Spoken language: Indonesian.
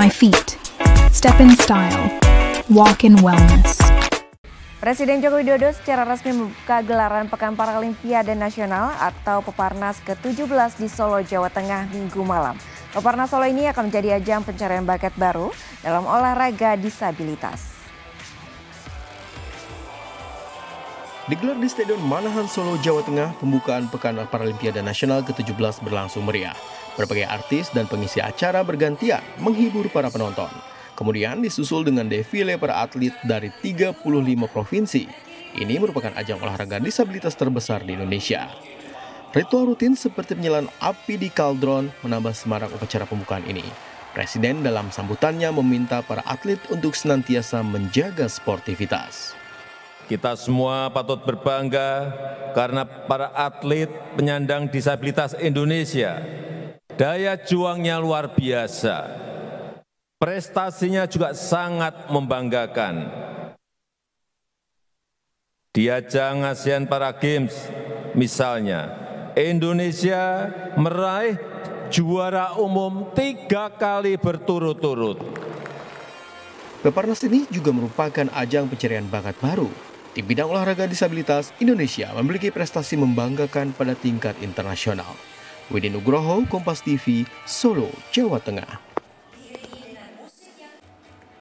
my feet, step in style, walk in wellness. Presiden Joko Widodo secara resmi membuka gelaran Pekan Paralimpiade Nasional atau Peparnas ke-17 di Solo, Jawa Tengah Minggu malam. Peparnas Solo ini akan menjadi ajang pencarian bakat baru dalam olahraga disabilitas. Digelar di Stadion Manahan Solo, Jawa Tengah, pembukaan Pekan Paralimpiade Nasional ke-17 berlangsung meriah. Berbagai artis dan pengisi acara bergantian menghibur para penonton. Kemudian disusul dengan defile para atlet dari 35 provinsi. Ini merupakan ajang olahraga disabilitas terbesar di Indonesia. Ritual rutin seperti penyalaan api di kaldron menambah semarak upacara pembukaan ini. Presiden dalam sambutannya meminta para atlet untuk senantiasa menjaga sportivitas. Kita semua patut berbangga karena para atlet penyandang disabilitas Indonesia, daya juangnya luar biasa, prestasinya juga sangat membanggakan. Di ajang ASEAN Para Games misalnya, Indonesia meraih juara umum 3 kali berturut-turut. Peparnas ini juga merupakan ajang pencarian bakat baru. Di bidang olahraga disabilitas, Indonesia memiliki prestasi membanggakan pada tingkat internasional. Widin Nugroho, Kompas TV, Solo, Jawa Tengah.